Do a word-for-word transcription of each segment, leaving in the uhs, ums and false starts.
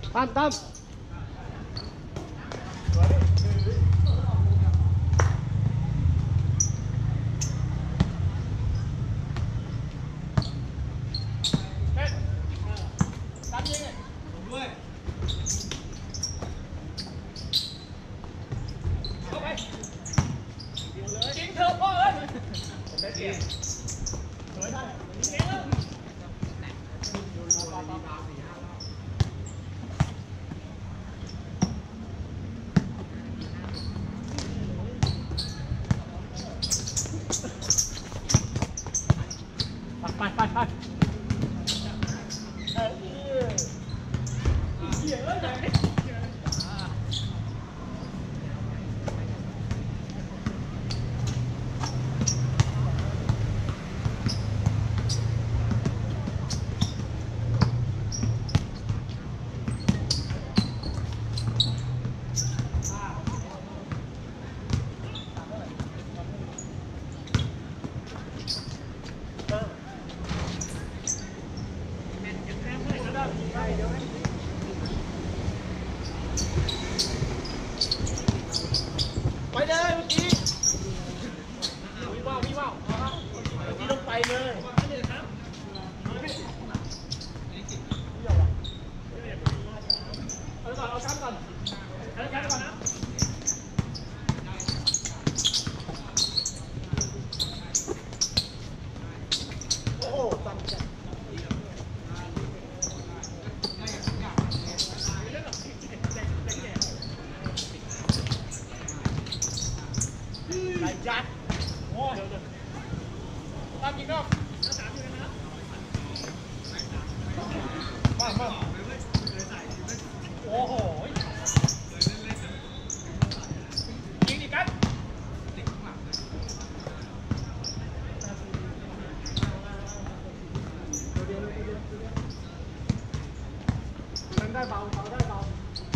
ตั้มตั้มไปไปไปไปเลยเมื่อกี้วิวาววิวาวเมื่อกี้ต้องไปเลยเอาก่อนเอาช้ำก่อนเอาช้ำก่อนนะโอ้โหตั้งใจไหลจัดโอ้ยตามอีกรอบสามอยู่นะมามาโอ้โหยิงดิกันมันได้เบาเบาได้เบา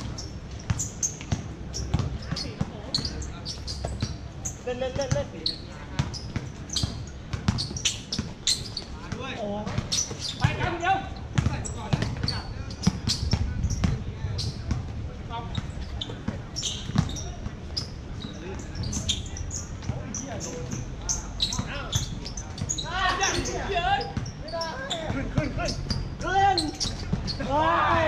เล่นเล่นเล่นเล่นโอ้ไปกันเดียวขึ้นขึ้นขึ้นเล่นโอ้ย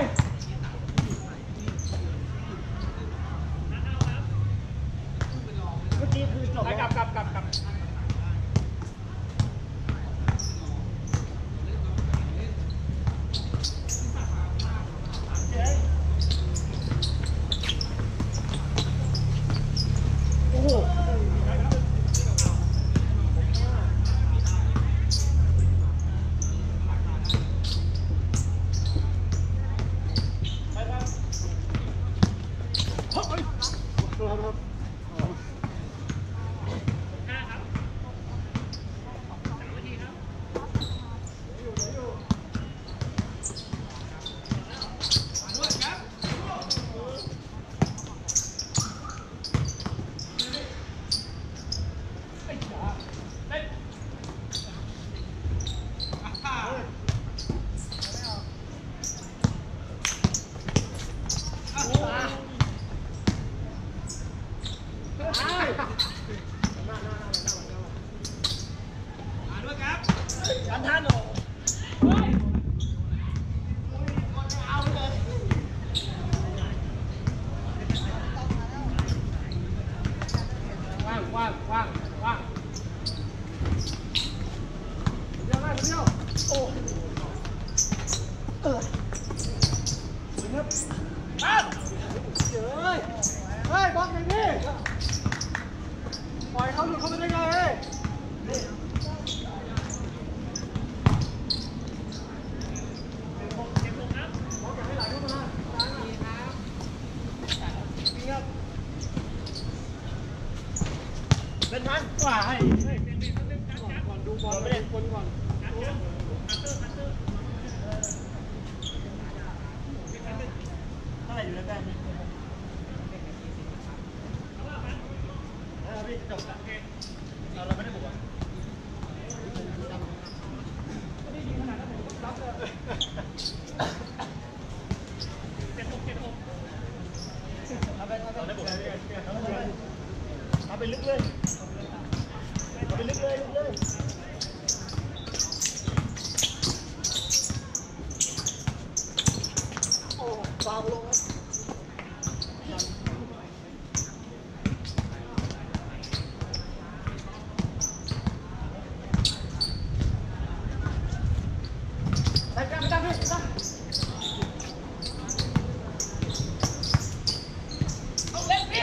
เมื่อกี้คือจบกลับกลับกลับกลับโอ้โหอันท่านโอ้เอาเลยว่างว่างว่างว่างเดี๋ยวได้เดี๋ยวโอ้เออครับอ้าวเฮ้ยเฮ้ยบอลอย่างนี้ปล่อยเขาหลุดเข้าไปได้ไงเฮ้ยเป็นทันกว่าให้ก่อนดูบอลไม่ได้คนก่อนเท่าไหร่อยู่แล้วแต้มนี้เอาพี่จบละเราเราไม่ได้บุกอ่ะไม่ได้ยิงขนาดนั้นผมรับเลยฟาวลงไปกันไปกันพี่ไปเอาเล่นพี่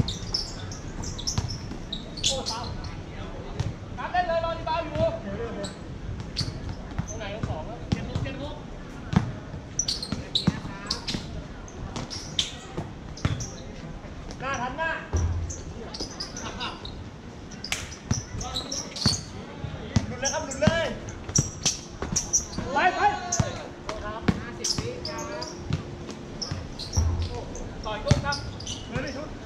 โอ้ฟาวการเล่นเลยรอดีบาวอยู่ตรงไหนตรงสองแล้วเจ็ดลูกเจ็ดลูกหน้าทันหน้าหลุดเลยครับหลุดเลยไปไปครับห้าสิบวิครับต่อยก้นครับเลยดิชุด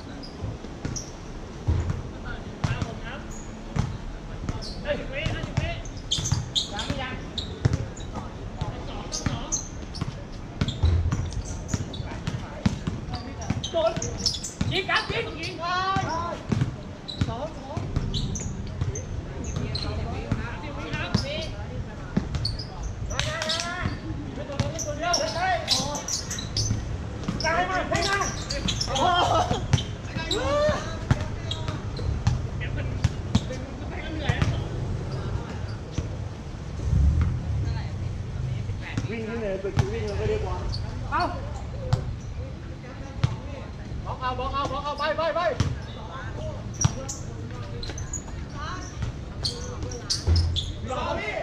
ตามผมครับห้าสิบวิห้าสิบวิยังไม่ยังสองสองโดนยิงกันยิงยิงไปสองสองสิบวิครับสิบวิครับไม่ได้ไม่ตัวเดียวไม่ตัวเดียวได้โอ้ได้มาได้มาโอ้เดี๋ยวมันดึงมันไปก็เหนื่อยวิ่งที่ไหนไปวิ่งเราก็ได้บอลเอาบอกเอาบอกเอาบอกเอาไปไปไปรอพี่